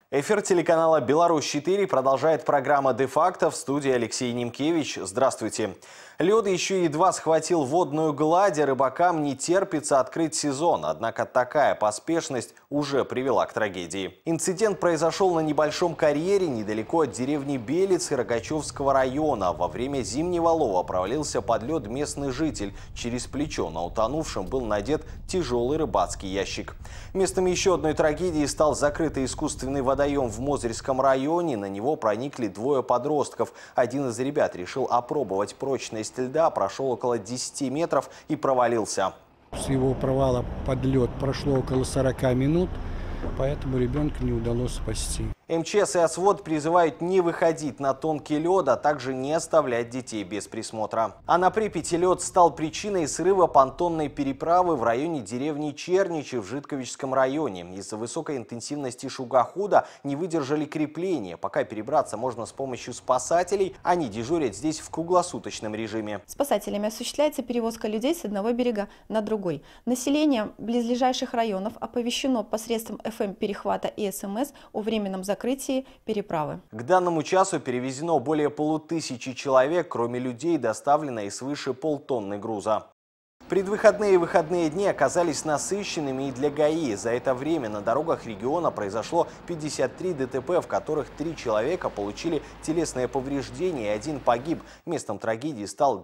Эфир телеканала «Беларусь-4» продолжает программа «Де-факто». В студии Алексей Немкевич. Здравствуйте. Лед еще едва схватил водную гладь, а рыбакам не терпится открыть сезон. Однако такая поспешность уже привела к трагедии. Инцидент произошел на небольшом карьере недалеко от деревни Белицы Рогачевского района. Во время зимнего лова провалился под лед местный житель. Через плечо на утонувшем был надет тяжелый рыбацкий ящик. Местом еще одной трагедии стал закрытый искусственный водоем в Мозырском районе. На него проникли двое подростков. Один из ребят решил опробовать прочность льда, прошел около 10 метров и провалился. С его провала под лед прошло около 40 минут, поэтому ребенка не удалось спасти. МЧС и Освод призывают не выходить на тонкий лед, а также не оставлять детей без присмотра. А на Припяти лед стал причиной срыва понтонной переправы в районе деревни Черничи в Житковичском районе. Из-за высокой интенсивности шугохода не выдержали крепления. Пока перебраться можно с помощью спасателей, они дежурят здесь в круглосуточном режиме. Спасателями осуществляется перевозка людей с одного берега на другой. Население близлежащих районов оповещено посредством ФМ-перехвата и СМС о временном закрытии переправы. К данному часу перевезено более 1500 человек, кроме людей доставлено и свыше полтонны груза. Предвыходные и выходные дни оказались насыщенными и для ГАИ. За это время на дорогах региона произошло 53 ДТП, в которых 3 человека получили телесные повреждения и 1 погиб. Местом трагедии стал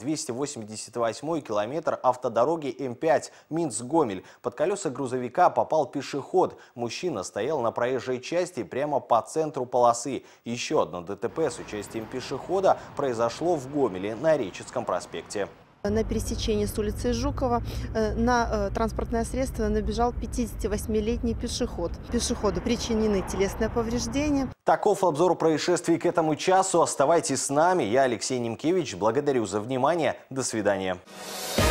288-й километр автодороги М5 Минск-Гомель. Под колеса грузовика попал пешеход. Мужчина стоял на проезжей части прямо по центру полосы. Еще одно ДТП с участием пешехода произошло в Гомеле на Реческом проспекте. На пересечении с улицей Жукова на транспортное средство набежал 58-летний пешеход. Пешеходу причинены телесные повреждения. Таков обзор происшествий к этому часу. Оставайтесь с нами. Я Алексей Немкевич. Благодарю за внимание. До свидания.